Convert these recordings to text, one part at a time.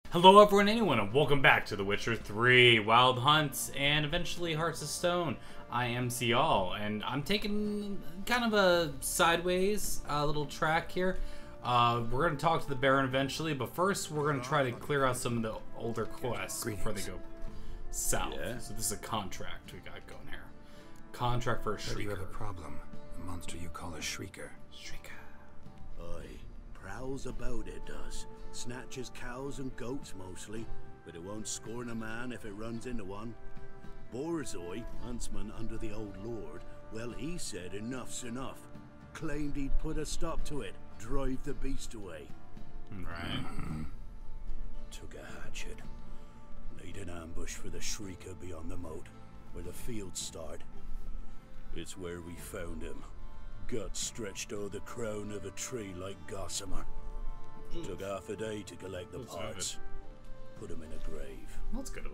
Hello everyone, anyone, and welcome back to The Witcher 3, Wild Hunts, and eventually Hearts of Stone. I am Ziyal, and I'm taking kind of a sideways little track here. We're going to talk to the Baron eventually, but first we're going to try to clear out some of the older quests before they go south. Yeah. So this is a contract we got going here. Contract for a Shrieker. You have a problem. A monster you call a Shrieker. Shrieker. Aye, prowls about it does. Snatches cows and goats mostly, but it won't scorn a man if it runs into one. Borzoi, huntsman under the old lord, well, he said enough's enough. Claimed he'd put a stop to it, drive the beast away. Right. Took a hatchet. Laid an ambush for the Shrieker beyond the moat, where the fields start. It's where we found him. Guts stretched o'er the crown of a tree like gossamer. Took half a day to collect the parts. Put him in a grave. That's good.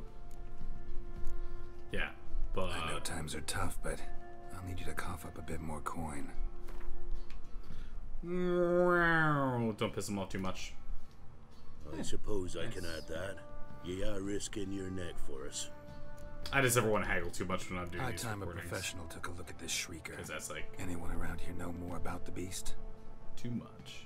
Yeah, but I know times are tough, but I'll need you to cough up a bit more coin. Don't piss him off too much. I suppose I can add that. Ye are risking your neck for us. I just never want to haggle too much when I'm doing these time a recordings. professional took a look at this Shrieker. Because that's like anyone around here know more about the beast? too much.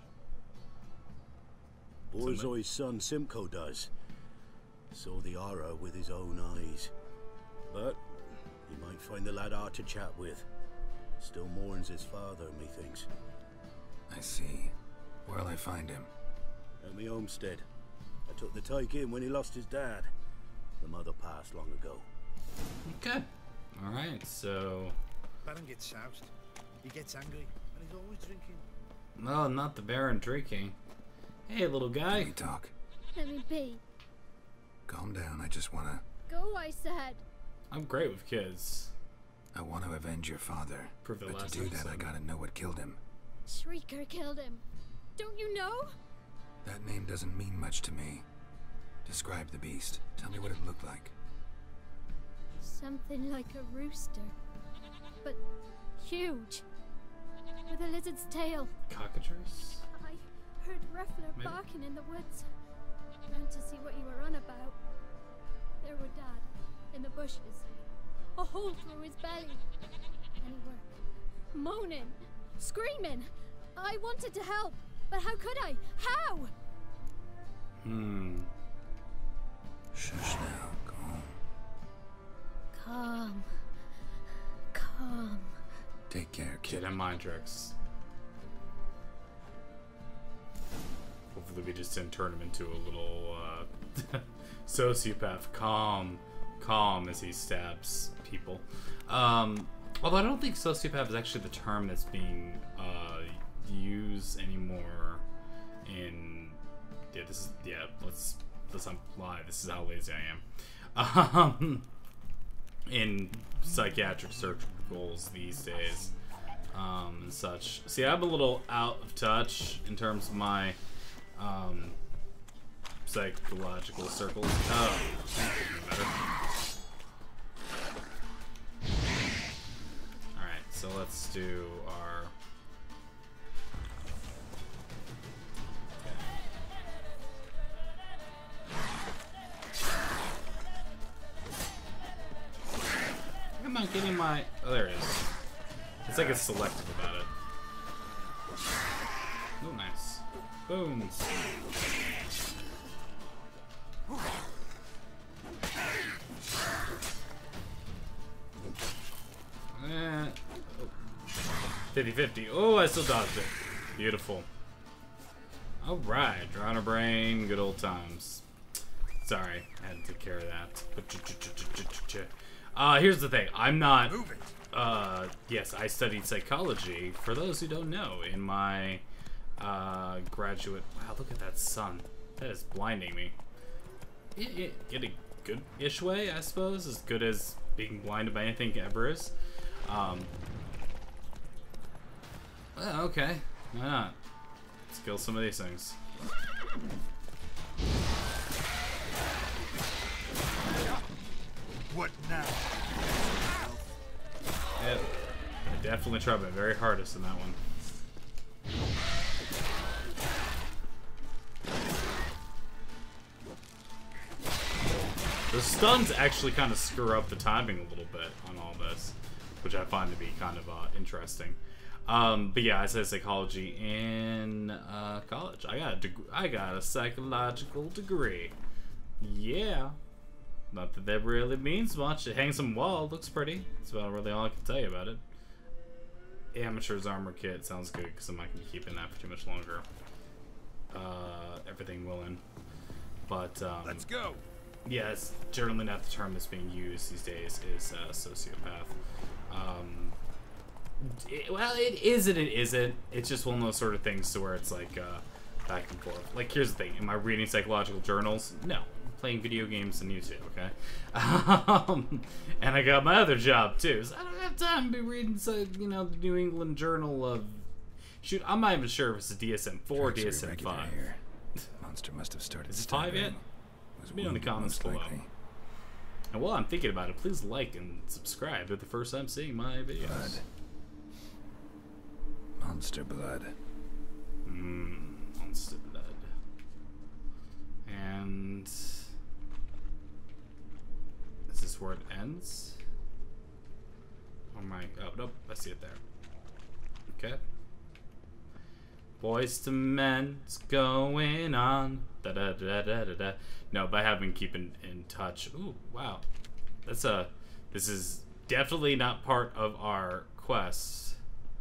Borzoi's son Simcoe does. Saw the aura with his own eyes. But he might find the lad hard to chat with. Still mourns his father, methinks. I see. Where'll I find him? At me homestead. I took the tyke in when he lost his dad. The mother passed long ago. Okay. Alright, so Baron gets soused. He gets angry, and he's always drinking. no, not the Baron drinking. Hey, little guy. Can we talk? Let me be. Calm down, I just wanna... Go, I said. I'm great with kids. I want to avenge your father. Prove the But last to do that, I episode. gotta know what killed him. Shrieker killed him. Don't you know? That name doesn't mean much to me. Describe the beast. Tell me what it looked like. Something like a rooster. But huge. With a lizard's tail. Cockatrice? I heard Ruffler Maybe. barking in the woods. Ran to see what you were on about. There were Dad, in the bushes. A hole through his belly. And he were moaning, screaming. I wanted to help, but how could I? How? Shush now, calm. Calm. Calm. Take care, Kid kid. and mind tricks. Hopefully we just didn't turn him into a little sociopath. Calm as he stabs people. Although I don't think sociopath is actually the term that's being used anymore in let's not lie, this is how lazy I am. In psychiatric circles these days, and such. See, I'm a little out of touch in terms of my psychological circles. Oh, better. Alright, so let's do our... I'm not getting my... Oh, there it is. It's like it's selective about it. Oh, nice. Boom. Eh, 50-50. Oh, I still dodged it. Beautiful. Alright, Drowner Brain, good old times. Sorry, I had to take care of that. Here's the thing. I'm not... yes, I studied psychology, for those who don't know, in my graduate... Wow, look at that sun. That is blinding me. In a good-ish way, I suppose. As good as being blinded by anything ever is. Well, okay. Why not? Let's kill some of these things. What now? Yep. I definitely tried my very hardest in that one. The stuns actually kind of screw up the timing a little bit on all this, which I find to be kind of interesting. But yeah, I said psychology in college. I got a psychological degree. Yeah. Not that that really means much. It hangs on the wall. Looks pretty. That's about really all I can tell you about it. Amateur's armor kit sounds good because I'm not going to be keeping that for too much longer. Everything will in. But, Let's go. yeah, it's generally not the term that's being used these days, is sociopath. Well, it is and it isn't. It's just one of those sort of things to where it's like back and forth. Like, here's the thing. Am I reading psychological journals? No. I'm playing video games on YouTube, okay? And I got my other job, too. So I don't have time to be reading, you know, the New England Journal of... Shoot, I'm not even sure if it's a DSM-4 or DSM-5. Monster must have started. Is it 5 yet? Let me know in the comments below. And while I'm thinking about it, please like and subscribe if the first time seeing my videos. Blood. Monster blood. Monster blood. And is this where it ends? Oh my! Oh nope, I see it there. Okay. Boys to men's going on. Da da da da da da. No, but I have been keeping in touch. Ooh, wow. That's this is definitely not part of our quest.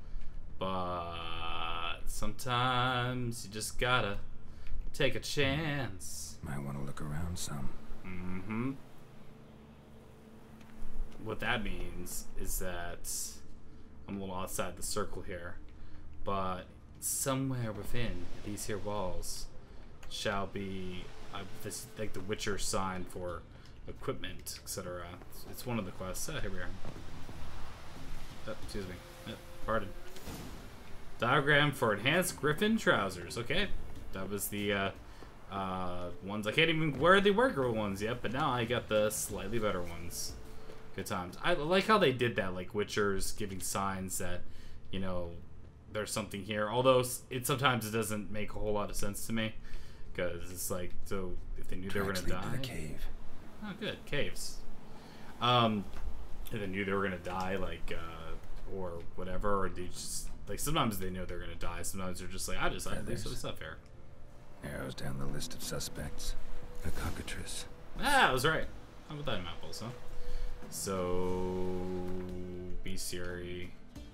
But sometimes you just gotta take a chance. Might want to look around some. Mm-hmm. What that means is that I'm a little outside the circle here, but somewhere within these here walls shall be this, like the Witcher sign for equipment, etc. It's one of the quests. Here we are. Oh, excuse me. Pardon. Diagram for enhanced griffin trousers. Okay, that was the ones. I can't even wear the worker ones yet, but now I got the slightly better ones. Good times. I like how they did that, like Witchers giving signs that, you know, there's something here. Although sometimes it doesn't make a whole lot of sense to me, because it's like, so if they knew they were gonna die. To the cave. Oh, good caves. If they knew they were gonna die, like, or whatever, or they just like sometimes they know they're gonna die. Sometimes they're just like, I decided to do some stuff here. Arrows down the list of suspects. A cockatrice. Ah, I was right. How about that map also? So, be Ciri.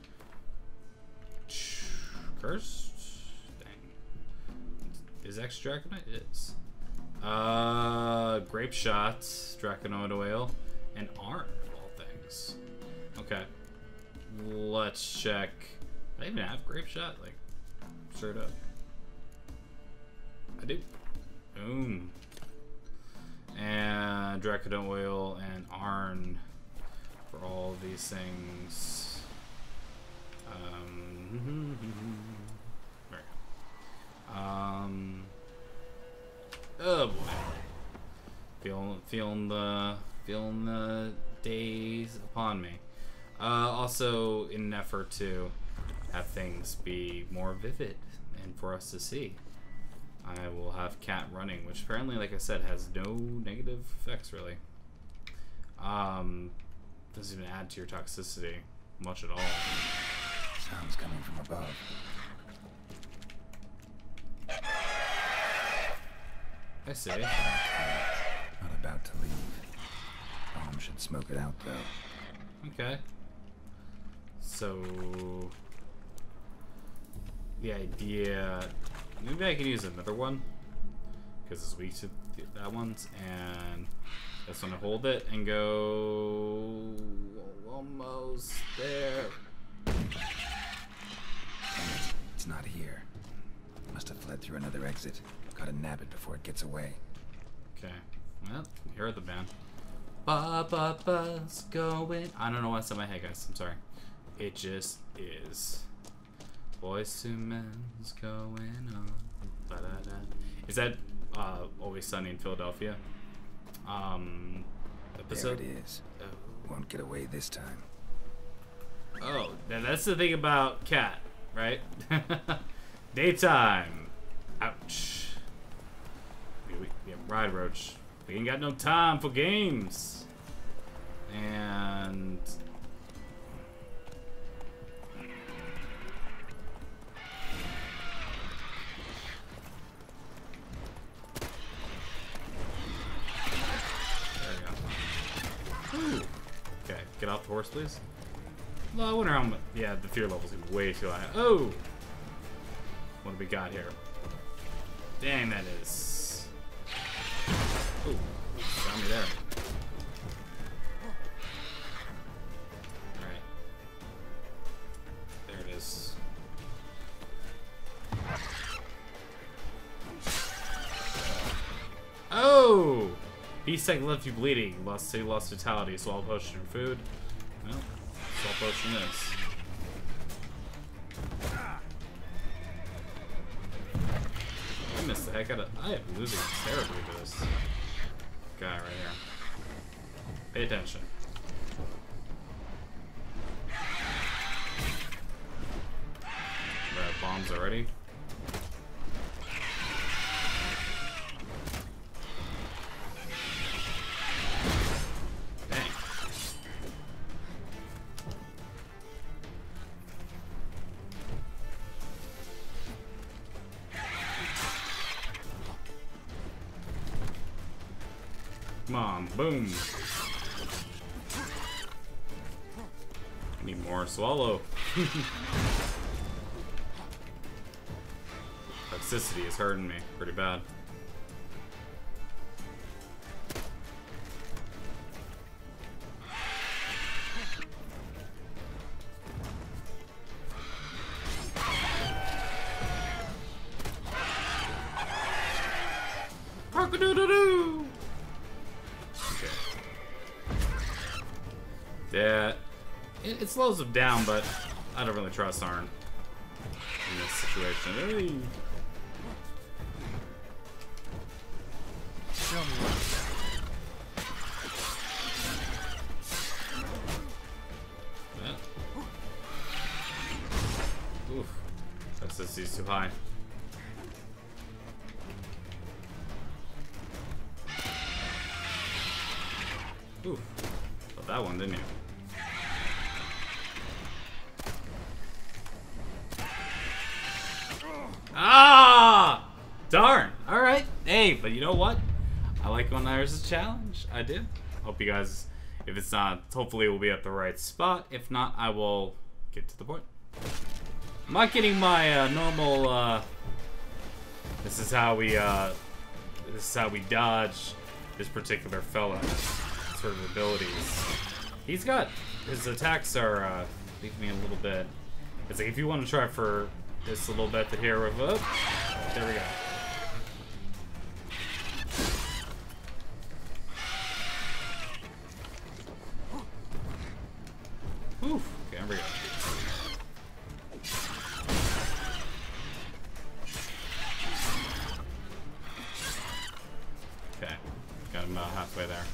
Cursed? Dang. Is X Draconite? It is. Grape shots, Draconoid oil, and Arn, of all things. Okay. Let's check. I even have grape shot? Like, straight up. I do. Boom. And Draconoid oil and Arn for all of these things. There we go. Oh boy. Feeling the days upon me. Also, in an effort to have things be more vivid and for us to see, I will have cat running, which apparently, like I said, has no negative effects really. Doesn't even add to your toxicity much at all. Sounds coming from above. I see. Not about to leave. Bomb should smoke it out though. Okay. So the idea, maybe I can use another one because it's weak to that one's, and just want to hold it and go almost there. It's not here. Must have fled through another exit. Gotta nab it before it gets away. Okay. Well, here are the band. Ba-ba-ba's going. I don't know what's in my head, guys. I'm sorry. It just is. Boys to men's going on. Ba-da-da. Is that Always Sunny in Philadelphia? Episode? There it is. Oh. Won't get away this time. Oh, now that's the thing about cat, right? Daytime. Ouch. Yeah, Ride Roach. We ain't got no time for games. And there we go. Ooh. Okay, get off the horse, please. Well, I wonder how much. Yeah, the fear level's way too high. Oh! What do we got here? Dang, that is. Ooh, got me there. Alright. There it is. Oh! Beast tank left you bleeding. Lost vitality. Swallow potion and food. Well, swallow potion is. I missed the heck out of. I am losing terribly to this guy right here. Pay attention. We have bombs already. Dang. Come on, boom. Need more swallow. Toxicity is hurting me pretty bad. Park-a-doo-doo-doo! Okay. Yeah, it slows them down, but I don't really trust Arn in this situation. Hey. Show me what. Yeah. Oof. Toxicity's too high. Oof. Got that one, didn't you? Ah! Darn. Alright. Hey, but you know what? I like when there's a challenge. I do. Hope you guys, if it's not, hopefully we'll be at the right spot. If not, I will get to the point. I'm not getting my normal, this is how we dodge this particular fella sort of abilities. He's got, his attacks are, leaving me a little bit. It's like if you want to try for this little method here of, there we go. Oof. Okay, there we go. Okay, got him halfway there.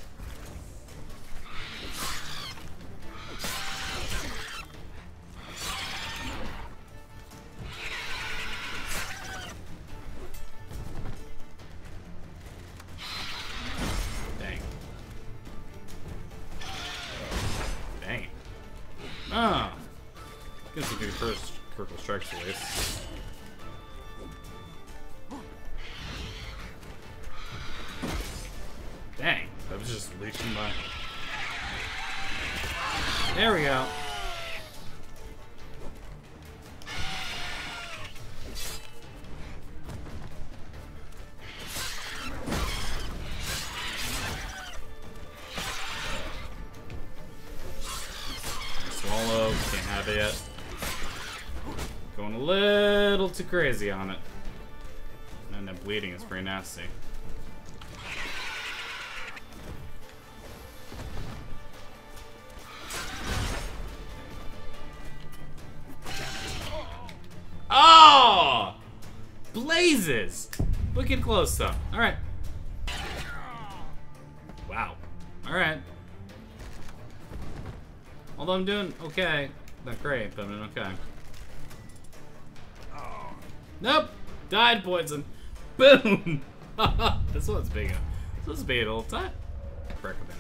Ah! Guess we do first Critical Strikes release. Dang, that was just reaching by. There we go. Swallow, can't have it yet. Going a little too crazy on it. And that bleeding is pretty nasty. Oh! Blazes! Wicked close though. Alright. Wow. Alright. Although I'm doing okay. Not great, but I'm doing okay. Nope! Died poison. Boom! This one's big. This This is being a little time. Recommend.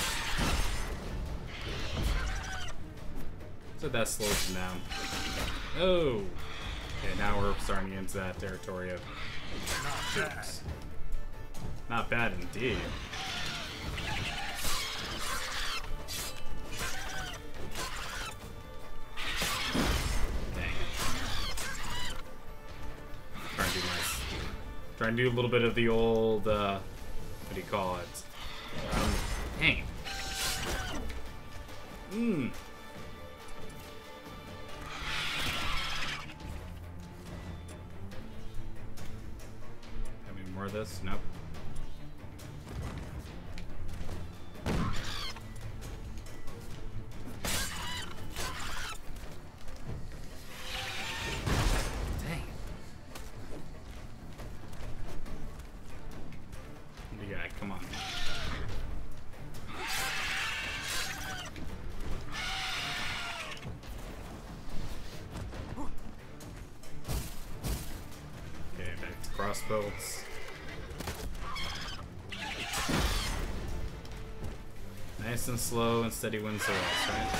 So that slows him down. Oh. Okay, now we're starting to get into that territory of troops. Not bad indeed. Trying to do nice. Trying to do a little bit of the old, what do you call it? Dang. Mmm. Have any more of this? Nope. Come on. Okay, back to crossbows. Nice and slow and steady wins the race, right?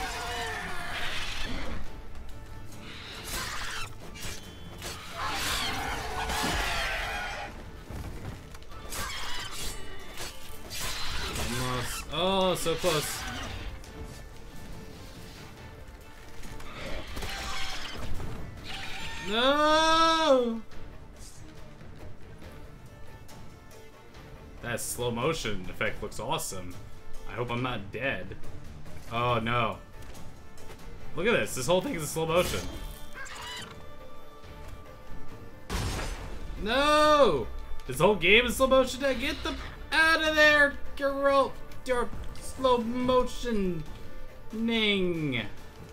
Oh, so close. No! That slow motion effect looks awesome. I hope I'm not dead. Oh no. Look at this. This whole thing is in slow motion. No! This whole game is slow motion. Get them out of there, girl. Your slow motion ning.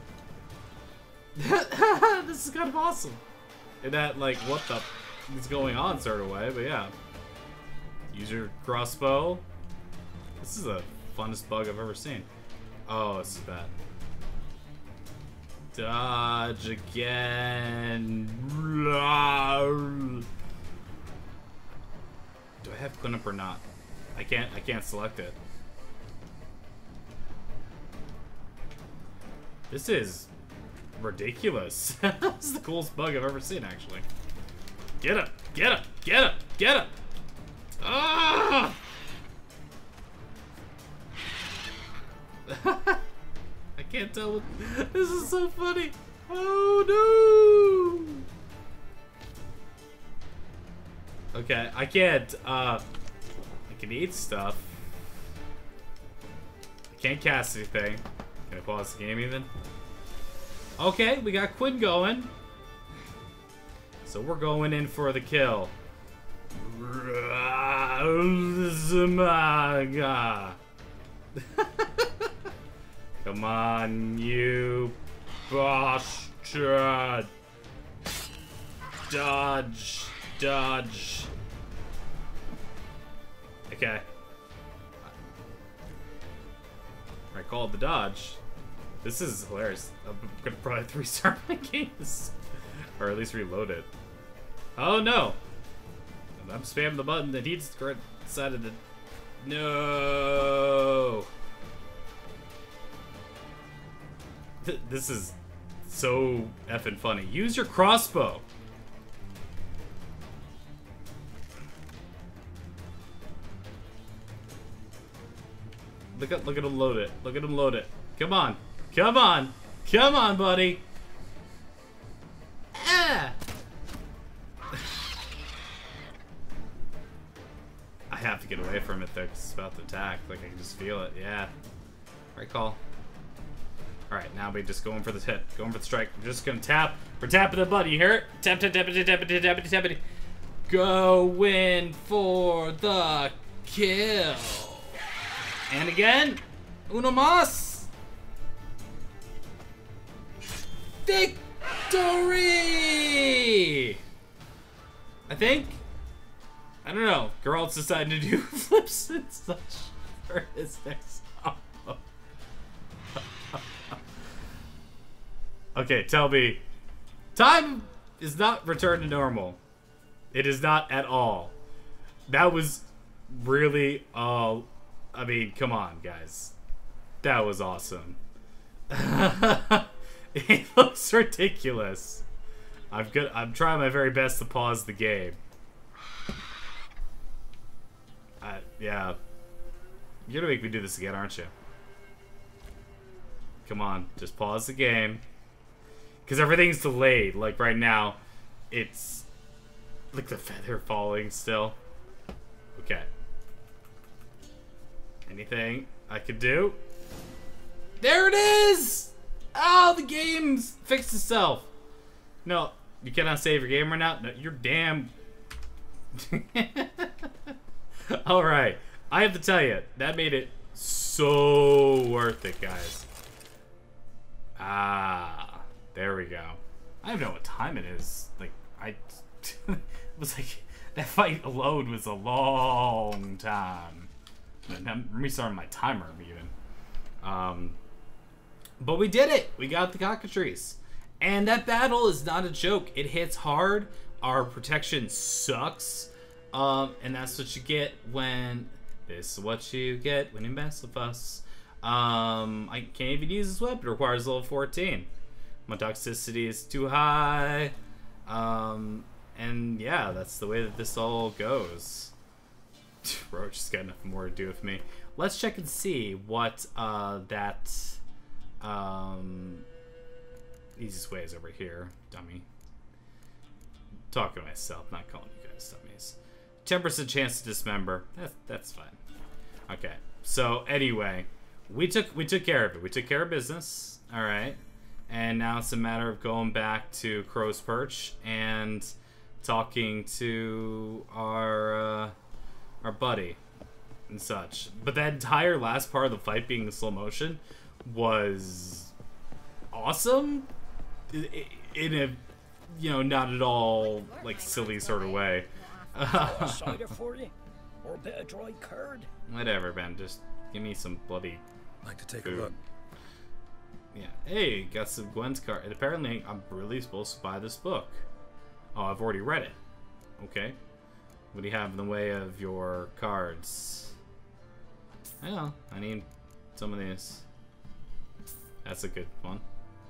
This is kind of awesome. In that, like, what the is going on sort of way, but yeah. Use your crossbow. This is the funnest bug I've ever seen. Oh, this is bad. Dodge again. Do I have cleanup or not? I can't select it. This is ridiculous. This is the coolest bug I've ever seen, actually. Get up! Get up! Get up! Get up! Ah! I can't tell what... This is so funny! Oh no! Okay, I can't, I can eat stuff. I can't cast anything. Can I pause the game even? Okay, we got Quinn going. So we're going in for the kill. Come on, you bastard. Dodge. Dodge. Okay. I called the dodge. This is hilarious. I'm gonna probably 3-star my games. Or at least reload it. Oh no! I'm spamming the button that he decided to... No! This is so effing funny. Use your crossbow! Look at him load it. Look at him load it. Come on. Come on. Come on, buddy. Ah! I have to get away from it though, 'cause it's about to attack. Like, I can just feel it. Yeah. Right call. Alright, now we're just going for the hit. Going for the strike. We're just gonna tap. We're tapping the button. You hear it? Tap, tap, tap, tap, tap, tap, tap, tap, tap. Going for the kill. And again. Uno mas. Victory! I think. I don't know. Geralt's decided to do flips and such for his next combo. Okay, tell me. Time is not returned to normal. It is not at all. That was Really? Oh, I mean, come on, guys. That was awesome. It looks ridiculous. I'm trying my very best to pause the game. Yeah. You're gonna make me do this again, aren't you? Come on, just pause the game. Because everything's delayed. Like right now, it's like the feather falling still. Okay. Anything I could do? There it is! Oh, the game's fixed itself. No, you cannot save your game right now. No, you're damn. Alright, I have to tell you, that made it so worth it, guys. Ah, there we go. I don't know what time it is. Like, it was like, that fight alone was a long time. I'm restarting my timer, even. But we did it! We got the cockatrice. And that battle is not a joke. It hits hard. Our protection sucks. And that's what you get when... This is what you get when you mess with us. I can't even use this weapon. It requires level 14. My toxicity is too high. And yeah, that's the way that this all goes. Roach has got nothing more to do with me. Let's check and see what easiest way is over here, dummy. Talking to myself, not calling you guys dummies. 10% chance to dismember. That's fine. Okay. So anyway, we took care of it. We took care of business. All right. And now it's a matter of going back to Crow's Perch and talking to our buddy and such. But that entire last part of the fight being in slow motion was awesome in a, you know, not at all like silly sort of way. Cider for you, or a bit of dry curd. Whatever, Ben. Just give me some bloody. Like to take food. a look. Yeah. Hey, got some Gwen's card. And apparently, I'm really supposed to buy this book. Oh, I've already read it. Okay. What do you have in the way of your cards? I know. I need some of these. That's a good one.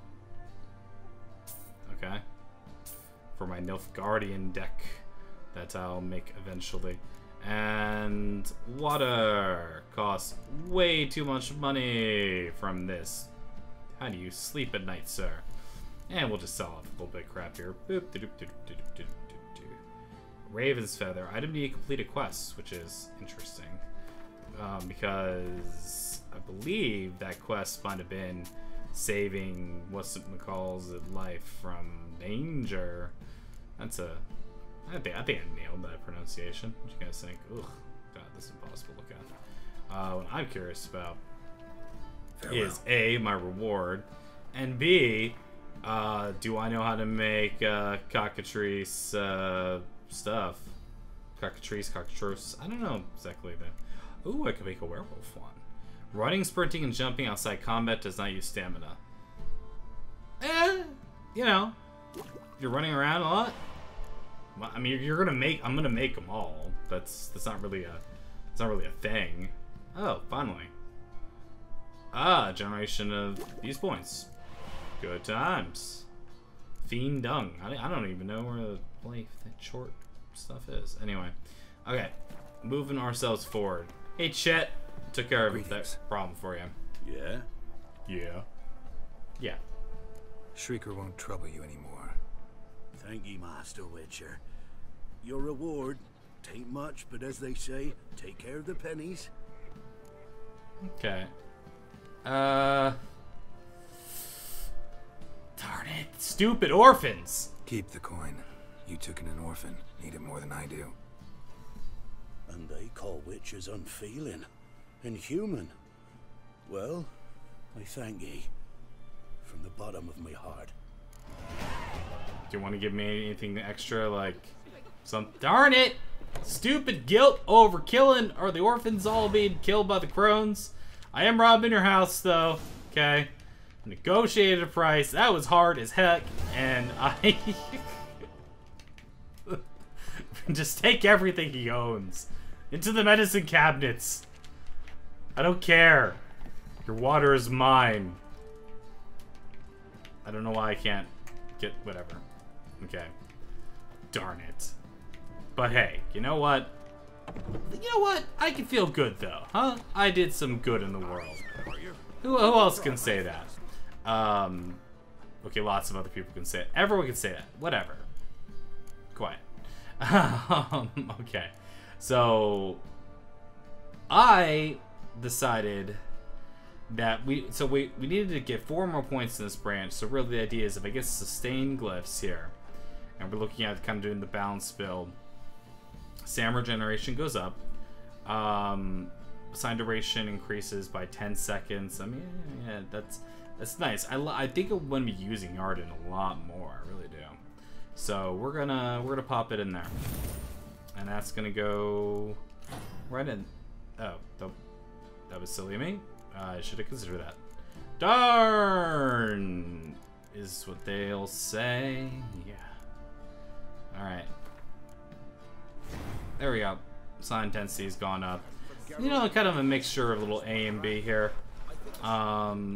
Okay. For my Nilfgaardian deck that I'll make eventually. And water costs way too much money from this. How do you sleep at night, sir? And we'll just sell off a little bit of crap here. Boop, doop, doop, doop, doop, doop, doop. Raven's Feather. Item to complete a quest, which is interesting. Because I believe that quest might have been saving what's it calls it life from danger. That's a I think I nailed that pronunciation. What do you guys think? Ugh, God, this is impossible to look at. What I'm curious about is A, my reward, and B, do I know how to make cockatrice stuff? Cockatrice. I don't know exactly that. Ooh, I could make a werewolf one. Running, sprinting, and jumping outside combat does not use stamina. You know, you're running around a lot. Well, I mean, I'm gonna make them all. That's not really a thing. Oh, finally. Generation of these points. Good times. Fiend dung. I don't even know where the like that short stuff is. Anyway, okay, moving ourselves forward. Hey, Chet, took care of that problem for you. Yeah? Yeah. Shrieker won't trouble you anymore. Thank ye, Master Witcher. Your reward, tain't much, but as they say, take care of the pennies. Okay. Darn it. Stupid orphans. Keep the coin. You took in an orphan. Need it more than I do. And they call witches unfeeling, inhuman. Well, I thank ye. From the bottom of my heart. Do you want to give me anything extra, like some... Darn it! Stupid guilt over killing, or the orphans all being killed by the crones. I am robbing your house, though. Okay. Negotiated a price. That was hard as heck, and I... just take everything he owns. Into the medicine cabinets. I don't care. Your water is mine. I don't know why I can't get whatever. Okay. Darn it. But hey, you know what? You know what? I can feel good though, huh? I did some good in the world. Who else can say that? Okay, lots of other people can say it. Everyone can say that. Whatever. Quiet. Okay. So I decided that we needed to get 4 more points in this branch. So really the idea is if I get sustained glyphs here, and we're looking at kind of doing the balance build, SAM regeneration goes up. Sign duration increases by 10 seconds. I mean, yeah, that's nice. I think I'm gonna be using Arden a lot more. I really do. So we're gonna pop it in there, and that's gonna go right in. Oh, that was silly of me. I should have considered that. Darn is what they'll say. Yeah. All right. There we go. Sign intensity's gone up. You know, kind of a mixture of little A and B here, and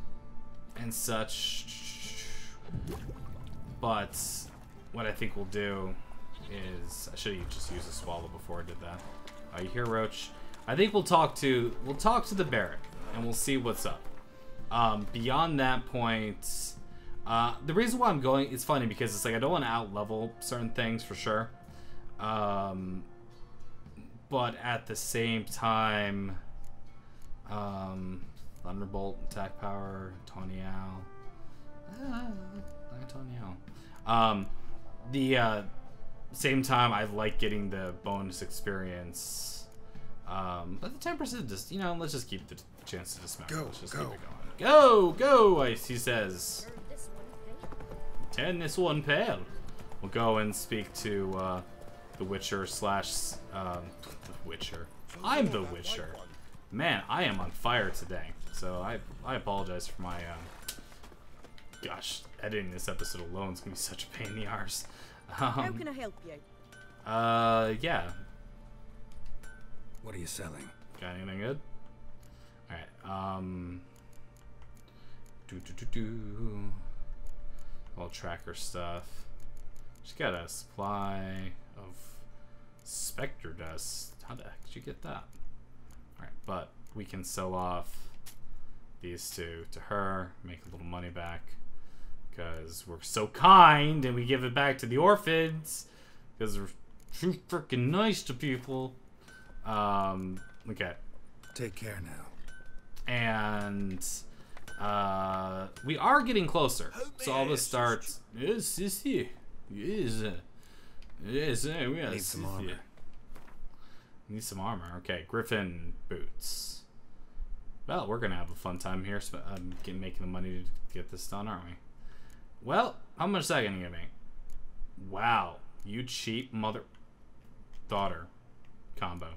such. But what I think we'll do is I should have just used a swallow before I did that. You hear Roach? I think we'll talk to the Barret and we'll see what's up. Beyond that point, the reason why I'm going, it's funny because it's like I don't want to out-level certain things for sure. But at the same time, Thunderbolt, attack power, Tonyal. The same time, I like getting the bonus experience. But the 10% just, you know, let's just keep the chance to dismount. Let's just keep it going. Go, he says. 10 this one pal. We'll go and speak to the Witcher slash the Witcher. I'm the Witcher. Man, I am on fire today. So I apologize for my gosh, editing this episode alone is gonna be such a pain in the arse. How can I help you? Yeah. What are you selling? Got anything good? Alright, all tracker stuff. Just got a supply of Spectre dust. How the heck did you get that? Alright, but we can sell off these two to her, make a little money back. Because we're so kind and we give it back to the orphans. Because we're too freaking nice to people. Okay. Take care now. And we are getting closer. So all this starts. Yes, we need some armor. Need some armor. Okay, Griffin boots. Well, we're gonna have a fun time here. Making the money to get this done, aren't we? Well, how much is that gonna give me? Wow, you cheap mother daughter combo.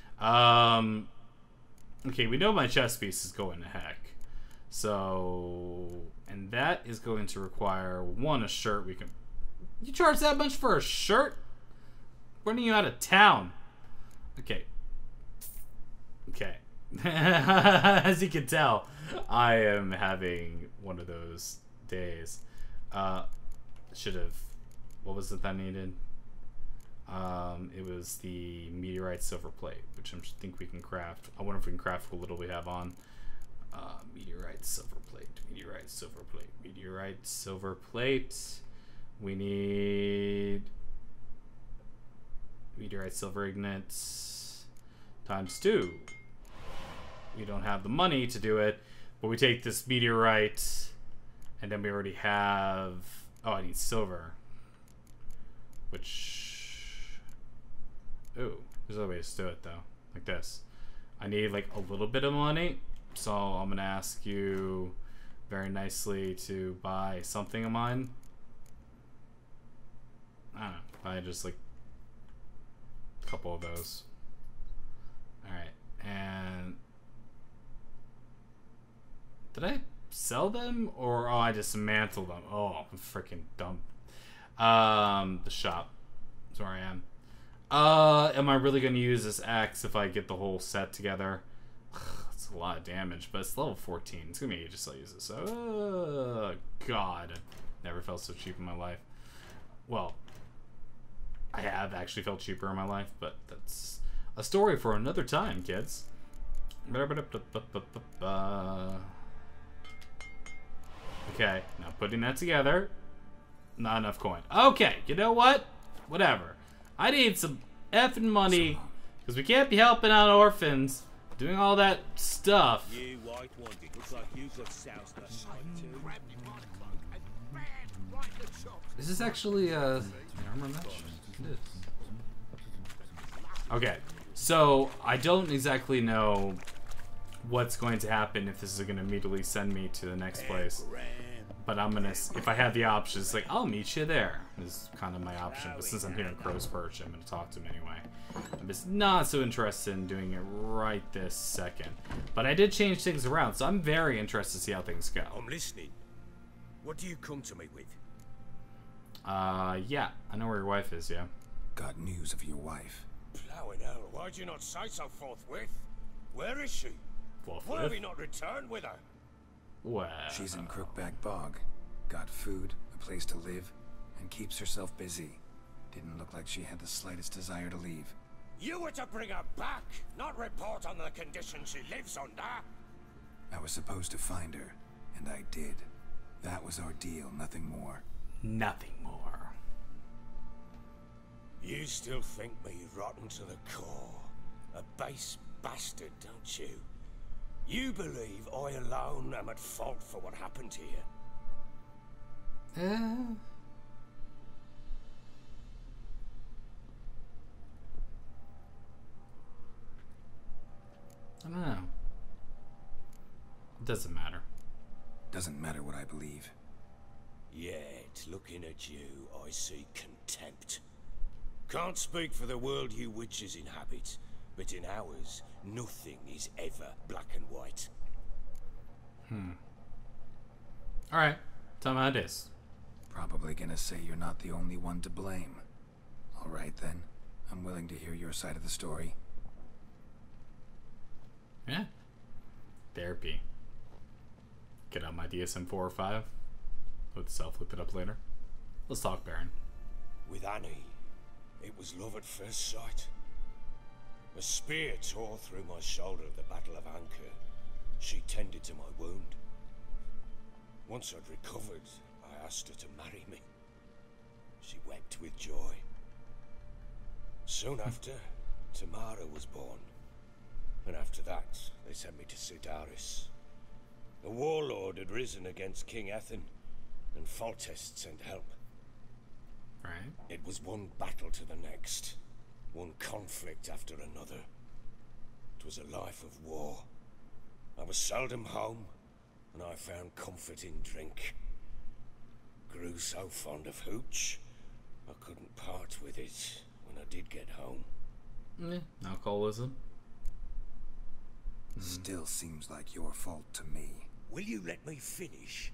Okay, we know my chest piece is going to heck. So, and that is going to require one, a shirt. We can. You charge that much for a shirt? Running you out of town. Okay. Okay. As you can tell, I am having one of those days. Should have. What was it that I needed? It was the meteorite silver plate, which I think we can craft. I wonder if we can craft what little we have on. Meteorite silver plate, meteorite silver plate, meteorite silver plate. We need meteorite silver ignits ×2. We don't have the money to do it, but we take this meteorite, and then we already have. Oh, I need silver, which. Ooh, there's other ways to do it though, like this. I need like a little bit of money, so I'm gonna ask you very nicely to buy something of mine. I don't know, buy just like a couple of those. Alright, and did I sell them or I dismantled them? Oh, I'm freaking dumb. The shop is where I am. Am I really gonna use this axe if I get the whole set together? That's a lot of damage, but it's level 14. It's gonna be ages till I use this. God, I never felt so cheap in my life. Well, I have actually felt cheaper in my life, but that's a story for another time, kids. Okay, now putting that together. Not enough coin. Okay, you know what? Whatever. I need some effing money, because we can't be helping out orphans, doing all that stuff. You white one, it looks like you got soused last night too. Is this actually an armor match? It is. Okay, so I don't exactly know what's going to happen if this is going to immediately send me to the next place. But I'm gonna, if I have the options, like, I'll meet you there, is kind of my option. But since I'm here in Crow's Perch, I'm gonna talk to him anyway. I'm just not so interested in doing it right this second. But I did change things around, so I'm very interested to see how things go. I'm listening. What do you come to me with? Yeah, I know where your wife is, yeah. Got news of your wife. Plowing hell, why'd you not say so forthwith? Where is she? Why have you not returned with her? Well, She's in Crookback Bog. Got food, a place to live, and keeps herself busy. Didn't look like she had the slightest desire to leave. You were to bring her back, not report on the conditions she lives under. I was supposed to find her, and I did. That was our deal, nothing more. nothing more. You still think me rotten to the core. A base bastard, don't you? You believe I alone am at fault for what happened here? I don't know. It doesn't matter. Doesn't matter what I believe. Yet, looking at you, I see contempt. Can't speak for the world you witches inhabit, but in ours, nothing is ever black and white. Alright, tell me how it is. Probably gonna say you're not the only one to blame. Alright then, I'm willing to hear your side of the story. Yeah. Therapy. Get out my DSM-4 or 5. With self, look it up later. Let's talk, Baron. With Annie, it was love at first sight. A spear tore through my shoulder at the Battle of Anchor. She tended to my wound. Once I'd recovered, I asked her to marry me. She wept with joy. Soon after, Tamara was born. And after that, they sent me to Sidaris. A warlord had risen against King Ethan, and Foltest sent help. Right. It was one battle to the next, one conflict after another. It was a life of war. I was seldom home, and I found comfort in drink. Grew so fond of hooch, I couldn't part with it when I did get home. Alcoholism. Still seems like your fault to me. Will you let me finish?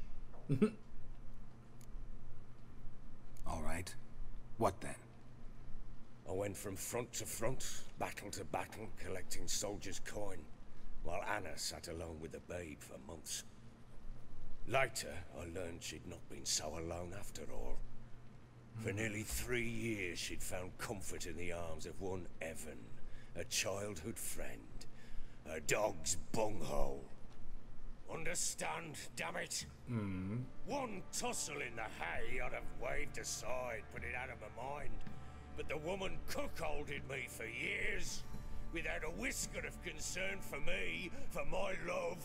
Alright. What then? I went from front to front, battle to battle, collecting soldiers' coin, while Anna sat alone with the babe for months. Later, I learned she'd not been so alone after all. For nearly 3 years, she'd found comfort in the arms of one Evan, a childhood friend, a dog's bunghole. Understand, damn it? One tussle in the hay I'd have waved aside, put it out of my mind. But the woman cuckolded me for years, without a whisker of concern for me, for my love.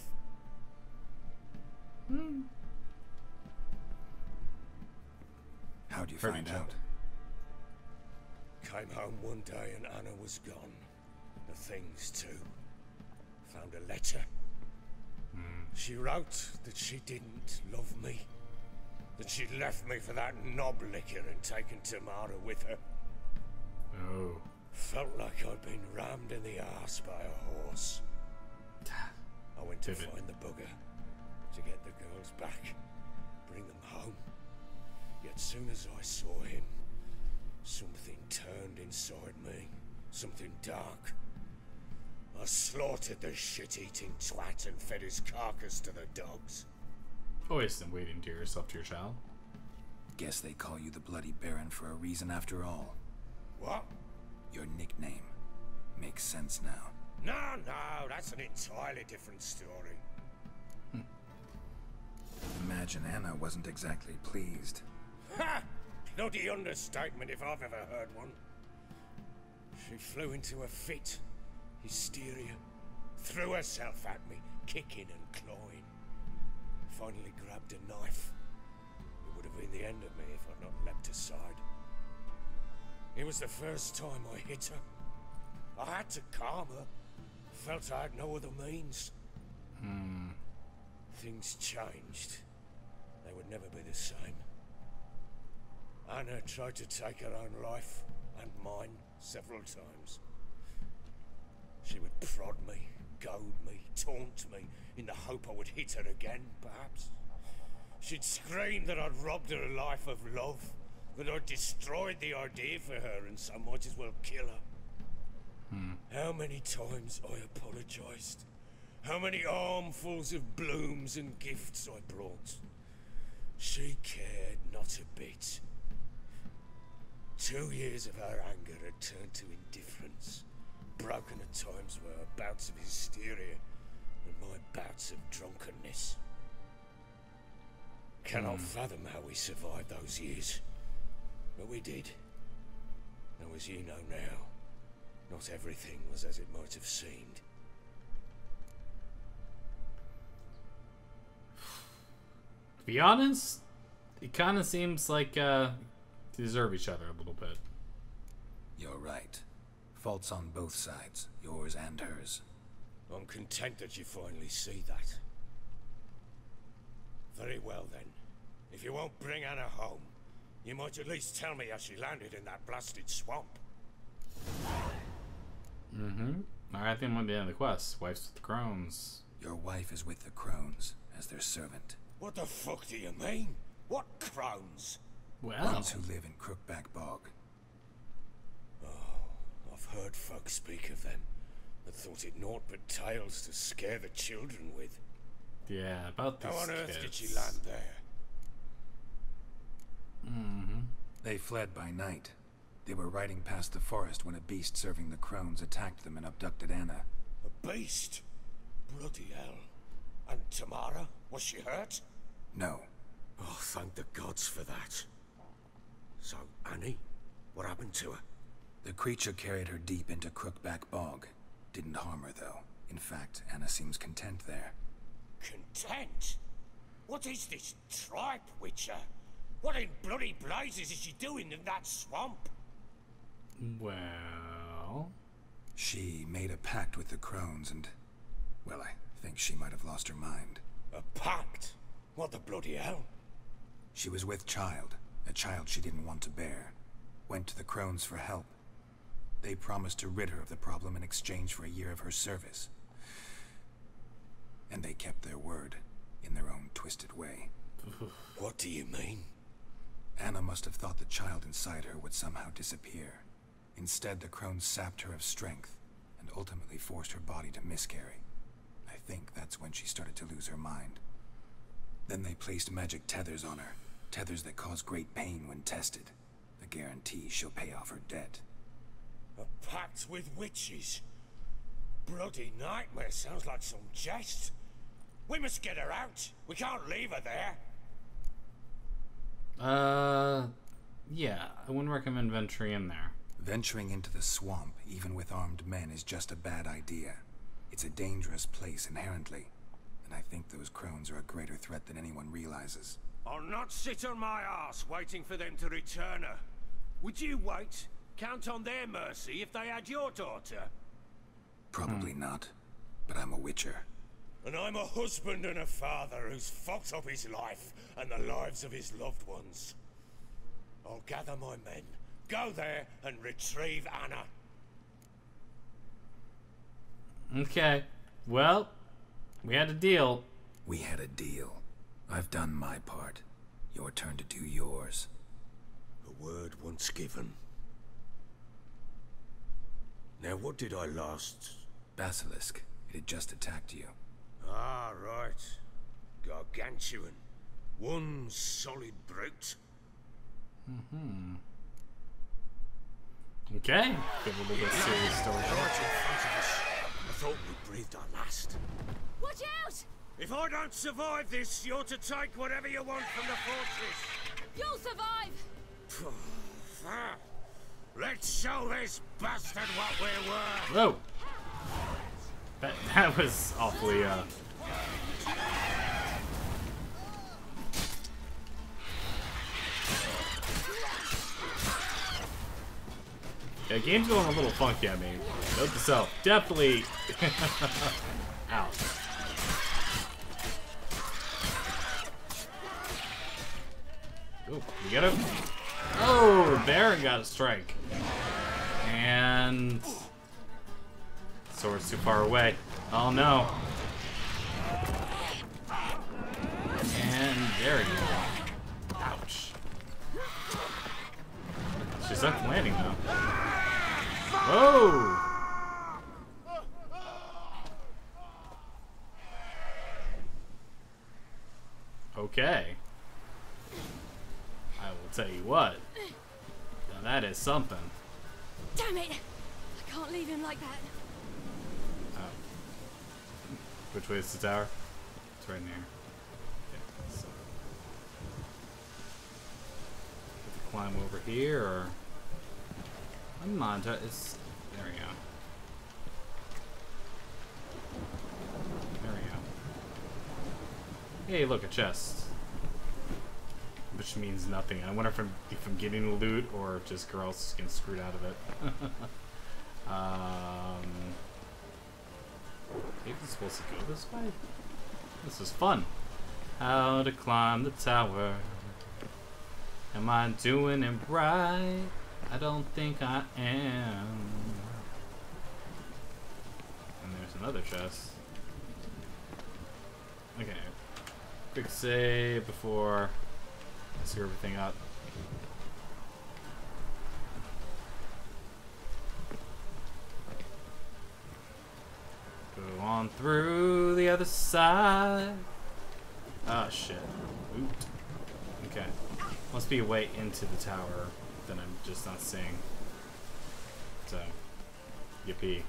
How'd you find out? Came home one day and Anna was gone. The things too. Found a letter. She wrote that she didn't love me. That she'd left me for that knob licker and taken Tamara with her. Oh. Felt like I'd been rammed in the arse by a horse. I went to find the bugger, to get the girls back, bring them home. Yet soon as I saw him, Something turned inside me. Something dark. I slaughtered the shit-eating twat and fed his carcass to the dogs. Always been waiting to yourself to your child. Guess they call you the Bloody Baron for a reason after all. What? Your nickname makes sense now. No, that's an entirely different story. Imagine Anna wasn't exactly pleased. Ha! Bloody understatement if I've ever heard one. She flew into a fit. Hysteria. Threw herself at me, kicking and clawing. Finally grabbed a knife. It would have been the end of me if I'd not leapt aside. It was the first time I hit her. I had to calm her. Felt I had no other means. Things changed. They would never be the same. Anna tried to take her own life, and mine, several times. She would prod me, goad me, taunt me, in the hope I would hit her again, perhaps. She'd scream that I'd robbed her life of love, that I'd destroyed the idea for her, and so might as well kill her. How many times I apologized. How many armfuls of blooms and gifts I brought. She cared not a bit. 2 years of her anger had turned to indifference, broken at times were her bouts of hysteria and my bouts of drunkenness. Cannot fathom how we survived those years, but we did. Though as you know now, not everything was as it might have seemed. To be honest, it kind of seems like they deserve each other a little bit. You're right. Faults on both sides, yours and hers. I'm content that you finally see that. Very well then. If you won't bring Anna home, you might at least tell me how she landed in that blasted swamp. Alright, I think I'm at the end of the quest. Wife's with the crones. Your wife is with the crones as their servant. What the fuck do you mean? What crones? Well, Ones who live in Crookback Bog. I've heard folk speak of them, but thought it naught but tales to scare the children with. yeah, about these How on earth kids. did she land there? They fled by night. They were riding past the forest when a beast serving the crones attacked them and abducted Anna. A beast? Bloody hell. And Tamara? Was she hurt? No. Oh, thank the gods for that. So, Annie? What happened to her? The creature carried her deep into Crookback Bog. Didn't harm her, though. In fact, Anna seems content there. Content? What is this tripe, Witcher? What in bloody blazes is she doing in that swamp? Well, She made a pact with the crones and... well, I think she might have lost her mind. A pact? What the bloody hell? She was with child, a child she didn't want to bear. Went to the crones for help. They promised to rid her of the problem in exchange for a year of her service. And they kept their word, in their own twisted way. What do you mean? Anna must have thought the child inside her would somehow disappear. Instead, the crones sapped her of strength, and ultimately forced her body to miscarry. I think that's when she started to lose her mind. Then they placed magic tethers on her, tethers that cause great pain when tested. A guarantee she'll pay off her debt. A pact with witches? Bloody nightmare, sounds like some jest. We must get her out. We can't leave her there. yeah, I wouldn't recommend venturing in there. Venturing into the swamp, even with armed men, is just a bad idea. It's a dangerous place inherently, and I think those crones are a greater threat than anyone realizes. I'll not sit on my ass waiting for them to return her. Would you wait? Count on their mercy if they had your daughter? Probably not, but I'm a witcher. And I'm a husband and a father who's fucked up his life and the lives of his loved ones. I'll gather my men, go there and retrieve Anna. Okay, well, we had a deal. We had a deal. I've done my part. Your turn to do yours. A word once given Now, what did I last... Basilisk. It had just attacked you. Ah, right. Gargantuan. One solid brute. Okay. Give a little bit of serious story. Right in front of us. I thought we breathed our last. Watch out! If I don't survive this, you're to take whatever you want from the fortress. You'll survive! Let's show this bastard what we're worth. Whoa. That was awfully, Yeah, game's going a little funky at me. Note to self. Definitely. Ow. Oh, you get him? Oh, Baron got a strike. And sword's too far away. Oh no. And there you go. Ouch. She's not landing though. Whoa! Okay. I will tell you what. Now that is something. Damn it! I can't leave him like that. Oh. Which way is the tower? It's right in here. Okay, so. Have to climb over here, or I'm on to it's. There we go. There we go. Hey, look, a chest. Which means nothing. I wonder if I'm getting loot or if just girls getting screwed out of it. Maybe I'm supposed to go this way? This is fun. How to climb the tower. Am I doing it right? I don't think I am. And there's another chest. Okay. Quick save before I screw everything up. Go on through the other side. Oh shit. Oot. Okay. Must be a way into the tower that I'm just not seeing. So, yippee.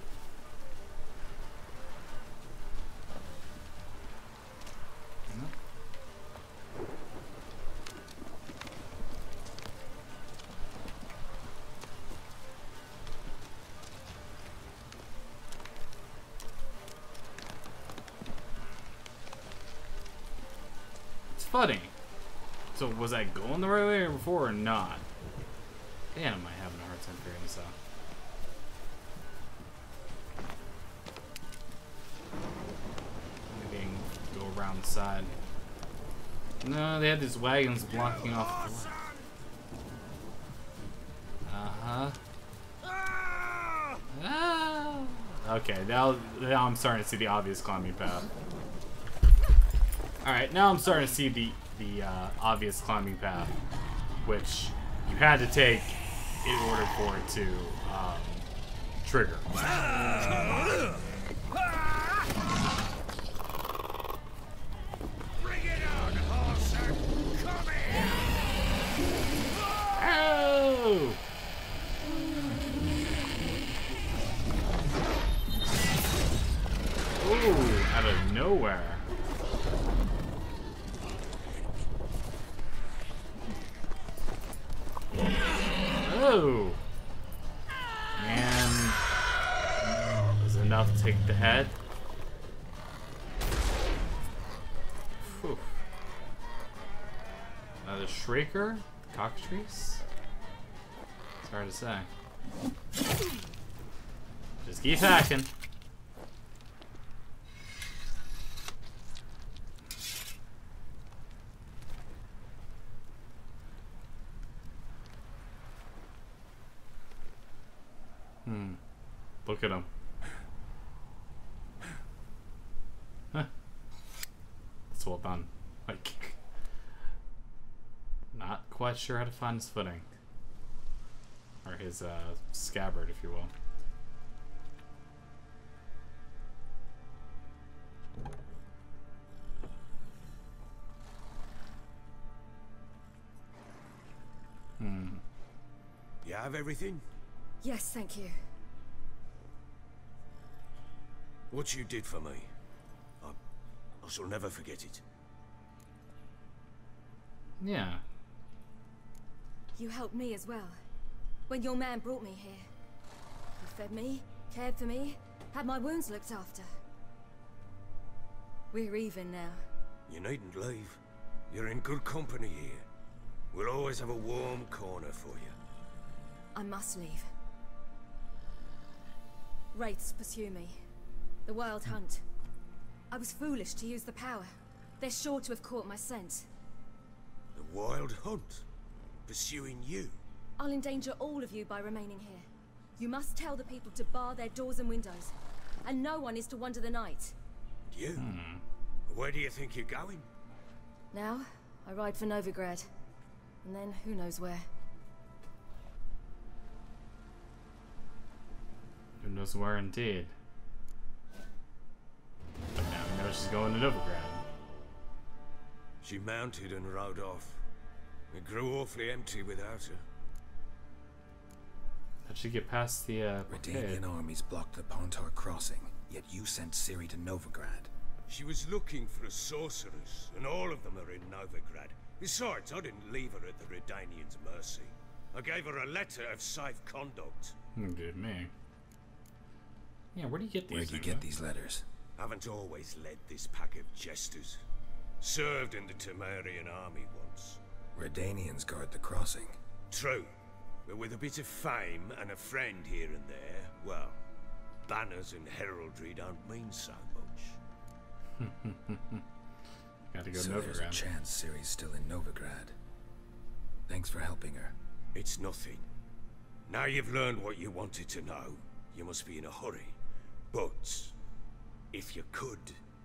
Funny. So was I going the right way before or not? Man, am I having a hard time figuring this out. Maybe I can go around the side. No, they had these wagons blocking off the way. Uh-huh. Ah. Okay, now I'm starting to see the obvious climbing path. Alright, now I'm starting to see the obvious climbing path, which you had to take in order for it to trigger. Bring it on, horser! Come here! Oh! Ooh, out of nowhere. Oh! And was it enough to take the head? Whew. The Shrieker? The cockatrice? It's hard to say. Just keep hacking. Look at him. Huh. That's well done. Like, not quite sure how to find his footing. Or his scabbard, if you will. Have everything? Yes, thank you. What you did for me, I shall never forget it. Yeah. You helped me as well. When your man brought me here. You fed me, cared for me, had my wounds looked after. We're even now. You needn't leave. You're in good company here. We'll always have a warm corner for you. I must leave. Wraiths pursue me. The wild hunt. I was foolish to use the power. They're sure to have caught my scent. The wild hunt? Pursuing you? I'll endanger all of you by remaining here. You must tell the people to bar their doors and windows. And no one is to wander the night. You? Where do you think you're going? Now, I ride for Novigrad. And then, who knows where. Who knows where indeed. But now we know she's going to Novigrad. She mounted and rode off. It grew awfully empty without her. How'd she get past the Redanian armies blocked the Pontar crossing, yet you sent Ciri to Novigrad. She was looking for a sorceress, and all of them are in Novigrad. Besides, I didn't leave her at the Redanians' mercy. I gave her a letter of safe conduct. Good me. Yeah, where do you get these? Where do you get these letters? Haven't always led this pack of jesters. Served in the Temerian army once. Redanians guard the crossing. True. But with a bit of fame and a friend here and there, well, banners and heraldry don't mean so much. Gotta go So Novigrad. there's a chance Ciri's still in Novigrad. Thanks for helping her. It's nothing. Now you've learned what you wanted to know, you must be in a hurry. But, if you could...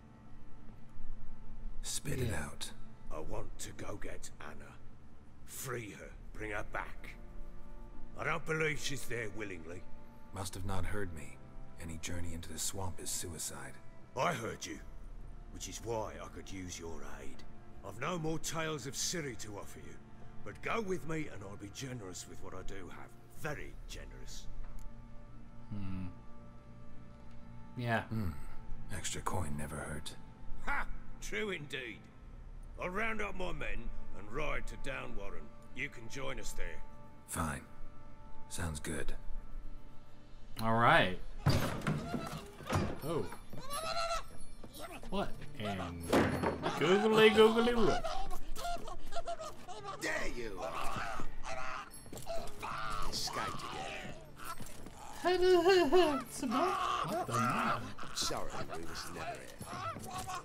Spit it out. I want to go get Anna. Free her, bring her back. I don't believe she's there willingly. Must have not heard me. Any journey into the swamp is suicide. I heard you, which is why I could use your aid. I've no more tales of Ciri to offer you, but go with me and I'll be generous with what I do have. Very generous. Yeah. Extra coin never hurt. Ha! True indeed. I'll round up my men and ride to Downwarren. You can join us there. Fine. Sounds good. Alright. Oh. What? And googly googly look. There you are. Escaped again. What the man? Sorry, we was never here.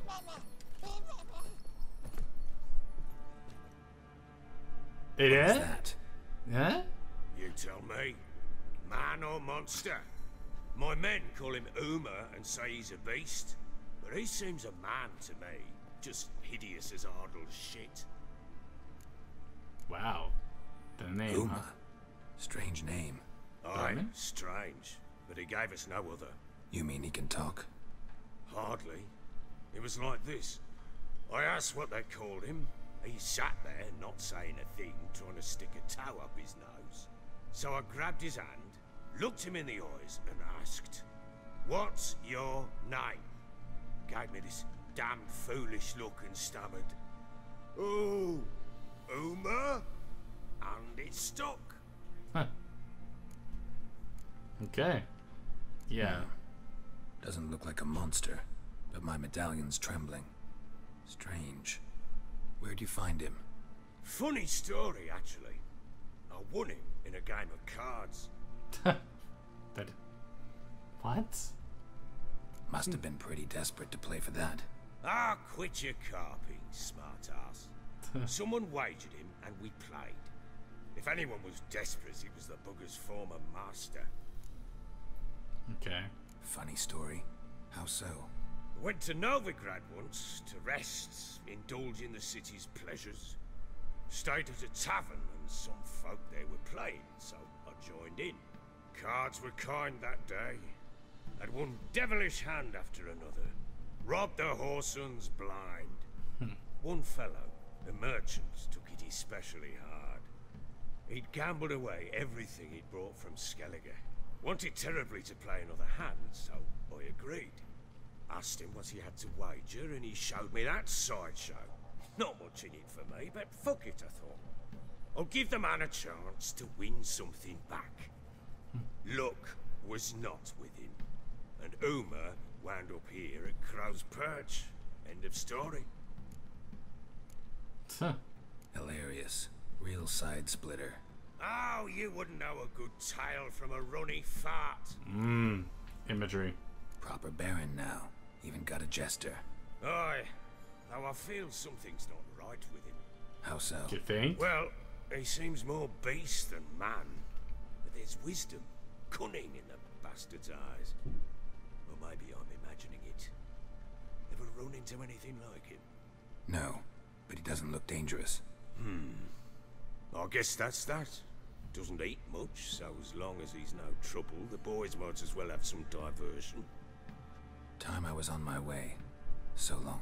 It What's is? that? Huh? You tell me. Man or monster? My men call him Uma and say he's a beast, but he seems a man to me. Just hideous as Ardle's shit. Wow. The name, Uma. huh? Strange name. Aye, Blimey. strange. But he gave us no other. You mean he can talk? Hardly. It was like this. I asked what they called him. He sat there, not saying a thing, trying to stick a toe up his nose. So I grabbed his hand, looked him in the eyes, and asked, "What's your name?" Gave me this damned foolish look and stammered, "Oh, Uma?" And it stuck. Huh. Okay. Yeah. Doesn't look like a monster, but my medallion's trembling. Strange. Where'd you find him? Funny story, actually. I won him in a game of cards. That. What? Must have been pretty desperate to play for that. Ah, quit your carping, smart-ass. Someone wagered him, and we played. If anyone was desperate, it was the bugger's former master. Okay. Funny story. How so? Went to Novigrad once to rest, indulge in the city's pleasures. Stayed at a tavern, and some folk there were playing, so I joined in. Cards were kind that day. Had one devilish hand after another. Robbed the whoresun's blind. One fellow, a merchant, took it especially hard. He'd gambled away everything he'd brought from Skellige. Wanted terribly to play another hand, so I agreed. Asked him what he had to wager, and he showed me that sideshow. Not much in it for me, but fuck it, I thought. I'll give the man a chance to win something back. Luck was not with him, and Uma wound up here at Crow's Perch. End of story. Huh. Hilarious. Real side splitter. Oh, you wouldn't know a good tale from a runny fart. Imagery. Proper baron now. Even got a jester. Aye, though I feel something's not right with him. How so? Do you think? Well, he seems more beast than man, but there's wisdom, cunning in the bastard's eyes. Or maybe I'm imagining it. Ever run into anything like him? No, but he doesn't look dangerous. I guess that's that. Doesn't eat much, so as long as he's no trouble, the boys might as well have some diversion. Time I was on my way. So long.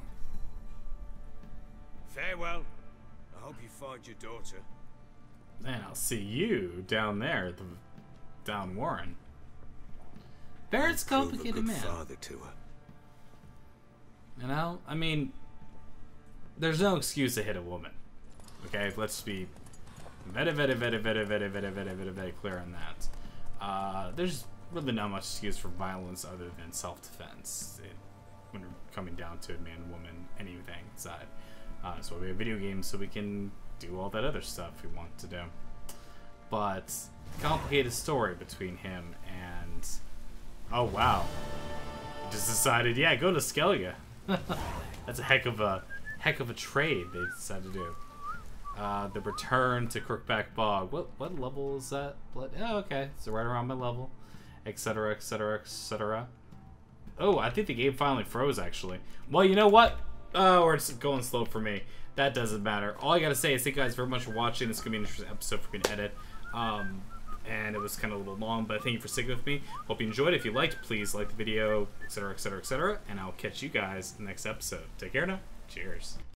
Farewell. I hope you find your daughter. And I'll see you down there at the Down Warren. Barrett's Prove a complicated good man. father to her. You know, I mean, there's no excuse to hit a woman. Okay, let's be very clear on that. There's really not much excuse for violence other than self-defense when we're coming down to man, woman, anything inside. So we have video games so we can do all that other stuff we want to do. But complicated story between him and oh wow, he just decided, yeah, go to Skellige. That's a heck of a trade they decided to do. The return to Crookback Bog. What level is that? Oh, okay, so right around my level, etc., etc., etc. Oh, I think the game finally froze. Actually, well, you know what? Oh, it's going slow for me. That doesn't matter. All I gotta say is thank you guys very much for watching. This is gonna be an interesting episode for me to edit. And it was kind of a little long, but thank you for sticking with me. Hope you enjoyed it. If you liked, please like the video, etc., etc., etc. And I'll catch you guys in the next episode. Take care now. Cheers.